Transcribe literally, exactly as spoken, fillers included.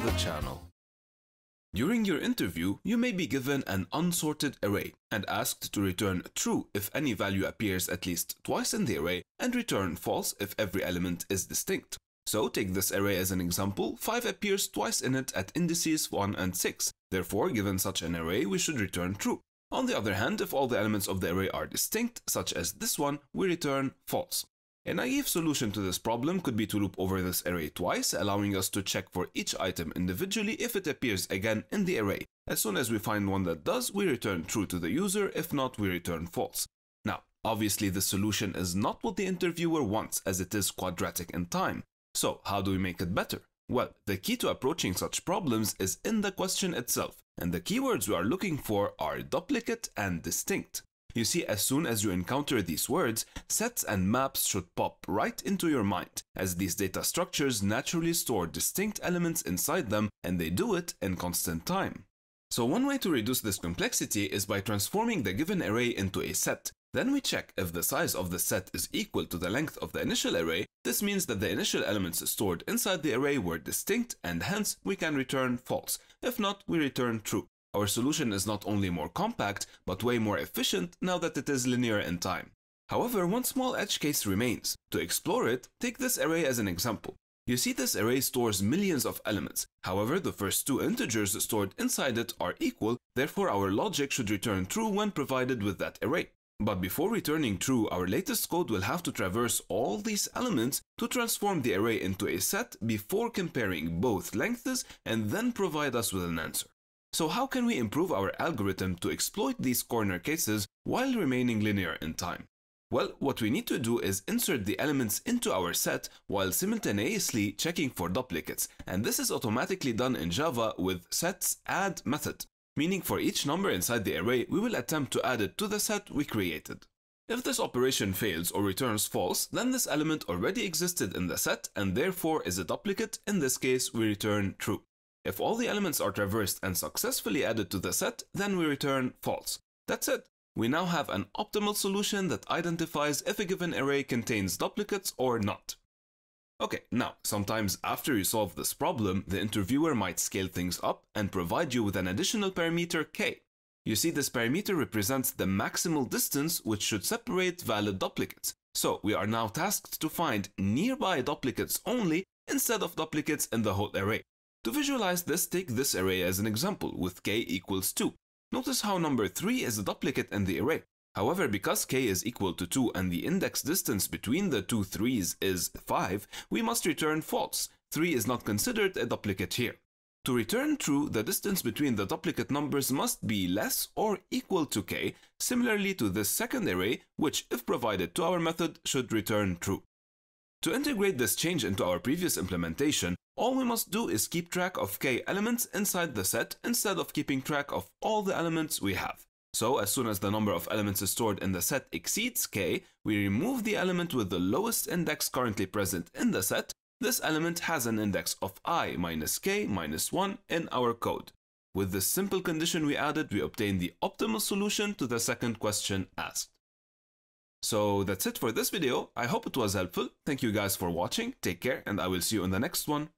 the channel. During your interview, you may be given an unsorted array and asked to return true if any value appears at least twice in the array and return false if every element is distinct. So take this array as an example. five appears twice in it at indices one and six. Therefore, given such an array, we should return true. On the other hand, if all the elements of the array are distinct, such as this one, we return false. A naive solution to this problem could be to loop over this array twice, allowing us to check for each item individually if it appears again in the array. As soon as we find one that does, we return true to the user. If not, we return false. Now, obviously this solution is not what the interviewer wants, as it is quadratic in time. So how do we make it better? Well, the key to approaching such problems is in the question itself, and the keywords we are looking for are duplicate and distinct. You see, as soon as you encounter these words, sets and maps should pop right into your mind, as these data structures naturally store distinct elements inside them, and they do it in constant time. So one way to reduce this complexity is by transforming the given array into a set. Then we check if the size of the set is equal to the length of the initial array. This means that the initial elements stored inside the array were distinct, and hence we can return false. If not, we return true. Our solution is not only more compact, but way more efficient now that it is linear in time. However, one small edge case remains. To explore it, take this array as an example. You see, this array stores millions of elements. However, the first two integers stored inside it are equal, therefore our logic should return true when provided with that array. But before returning true, our latest code will have to traverse all these elements to transform the array into a set before comparing both lengths and then provide us with an answer. So how can we improve our algorithm to exploit these corner cases while remaining linear in time? Well, what we need to do is insert the elements into our set while simultaneously checking for duplicates, and this is automatically done in Java with set's add method, meaning for each number inside the array, we will attempt to add it to the set we created. If this operation fails or returns false, then this element already existed in the set and therefore is a duplicate. In this case, we return true. If all the elements are traversed and successfully added to the set, then we return false. That's it. We now have an optimal solution that identifies if a given array contains duplicates or not. Okay, now, sometimes after you solve this problem, the interviewer might scale things up and provide you with an additional parameter k. You see, this parameter represents the maximal distance which should separate valid duplicates. So we are now tasked to find nearby duplicates only instead of duplicates in the whole array. To visualize this, take this array as an example with k equals two. Notice how number three is a duplicate in the array. However, because k is equal to two and the index distance between the two threes is five, we must return false. three is not considered a duplicate here. To return true, the distance between the duplicate numbers must be less or equal to k, similarly to this second array, which, if provided to our method, should return true. To integrate this change into our previous implementation, all we must do is keep track of k elements inside the set instead of keeping track of all the elements we have. So as soon as the number of elements stored in the set exceeds k, we remove the element with the lowest index currently present in the set. This element has an index of I minus k minus one in our code. With this simple condition we added, we obtain the optimal solution to the second question asked. So that's it for this video. I hope it was helpful. Thank you guys for watching. Take care, and I will see you in the next one.